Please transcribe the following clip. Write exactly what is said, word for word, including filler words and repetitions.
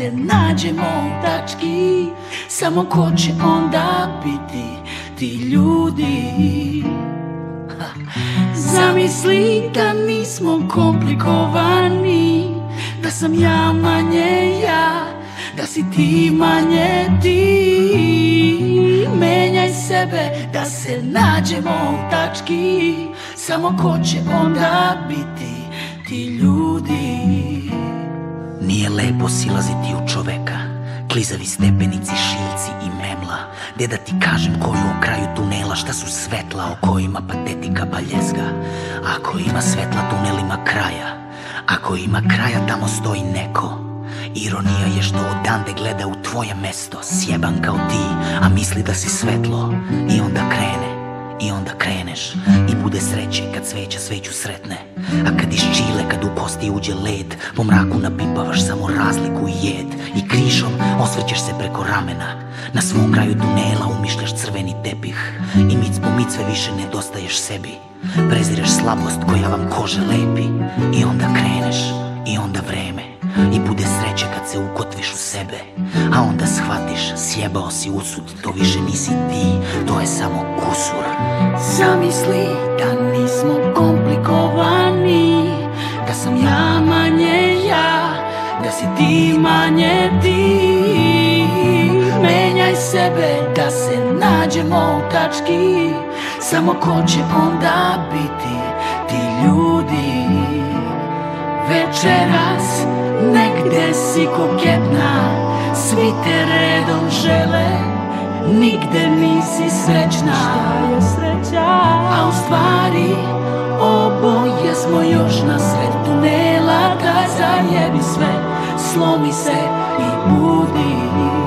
se nađemo u tački, samo ko će onda biti ti ljudi. Zamisli da nismo komplikovani, da sam ja manje ja, da si ti manje ti. Menjaj sebe da se nađemo u tački, samo ko će onda biti ti ljudi. Nije lepo silaziti u čoveka, klizavi stepenici, šiljci i memla. Gde da ti kažem ko je u kraju tunela, šta su svetla o kojima patetika baljezga. Ako ima svetla, tunel ima kraja, ako ima kraja, tamo stoji neko. Ironija je što odande gleda u tvoje mesto, sjeban kao ti, a misli da si svetlo. I onda krene, i onda kreneš, i bude sreće kad sveća sveću sretne. A kad iz čile, kad u kosti uđe led, po mraku napipavaš samo razliku i jed. I križom osvrćeš se preko ramena, na svom kraju tunela umišljaš crveni tepih. I mic po mic sve više nedostaješ sebi, prezireš slabost koja vam kože lepi. I onda kreneš, i onda vreme, i bude sreće kad se ukotviš u sebe. A onda shvatiš, sjebao si usud, to više nisi ti, to je samo kusur. Zamisli da nismo komplikovani, da sam ja manje ja, da si ti manje ti. Menjaj sebe da se nađemo u tački, samo ko će onda biti ti ljudi. Večeras negde si koketna, svi te redom žele, nigde nisi srećna. Šta je sreća? A u stvari oboje smo još na sred tunela, da zajebi sve, slomi se i budi.